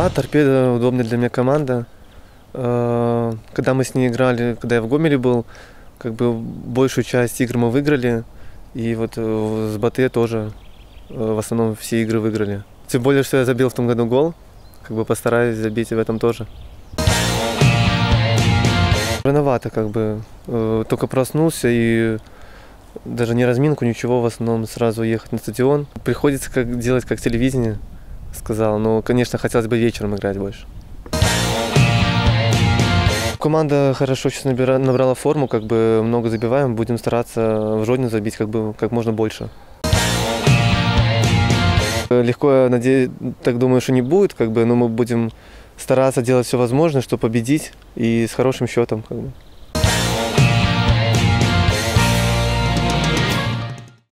Да, Торпедо удобная для меня команда. Когда мы с ней играли, когда я в Гомеле был, как бы большую часть игр мы выиграли. И вот с Батэ тоже в основном все игры выиграли. Тем более, что я забил в том году гол. Как бы постараюсь забить и в этом тоже. Рановато, как бы. Только проснулся и даже не разминку, ничего, в основном сразу ехать на стадион. Приходится делать как телевидение, сказал. Но, конечно, хотелось бы вечером играть больше. Команда хорошо сейчас набрала форму, как бы много забиваем, будем стараться в Жодино забить как можно больше. Легко, я надеюсь, так думаю, что не будет, но мы будем стараться делать все возможное, чтобы победить и с хорошим счетом.